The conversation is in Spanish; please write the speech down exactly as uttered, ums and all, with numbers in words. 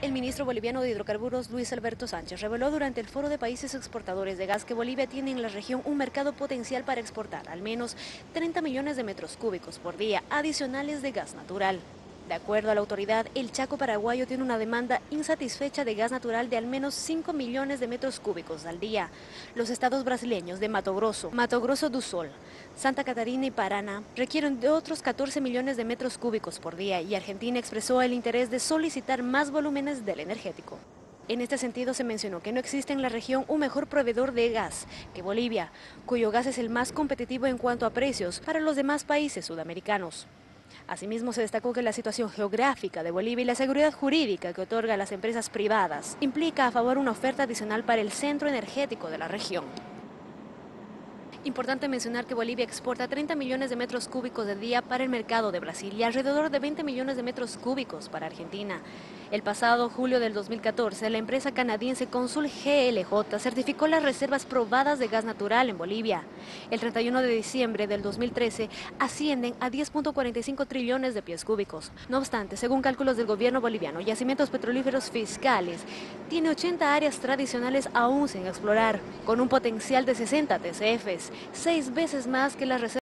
El ministro boliviano de Hidrocarburos, Luis Alberto Sánchez, reveló durante el Foro de Países Exportadores de Gas que Bolivia tiene en la región un mercado potencial para exportar al menos treinta millones de metros cúbicos por día adicionales de gas natural. De acuerdo a la autoridad, el Chaco paraguayo tiene una demanda insatisfecha de gas natural de al menos cinco millones de metros cúbicos al día. Los estados brasileños de Mato Grosso, Mato Grosso do Sul, Santa Catarina y Paraná requieren de otros catorce millones de metros cúbicos por día y Argentina expresó el interés de solicitar más volúmenes del energético. En este sentido se mencionó que no existe en la región un mejor proveedor de gas que Bolivia, cuyo gas es el más competitivo en cuanto a precios para los demás países sudamericanos. Asimismo, se destacó que la situación geográfica de Bolivia y la seguridad jurídica que otorga a las empresas privadas implica a favor una oferta adicional para el centro energético de la región. Importante mencionar que Bolivia exporta treinta millones de metros cúbicos de día para el mercado de Brasil y alrededor de veinte millones de metros cúbicos para Argentina. El pasado julio del dos mil catorce, la empresa canadiense Consul G L J certificó las reservas probadas de gas natural en Bolivia. El treinta y uno de diciembre del dos mil trece ascienden a diez punto cuarenta y cinco trillones de pies cúbicos. No obstante, según cálculos del gobierno boliviano, Yacimientos Petrolíferos Fiscales tiene ochenta áreas tradicionales aún sin explorar, con un potencial de sesenta T C Fs, seis veces más que las reservas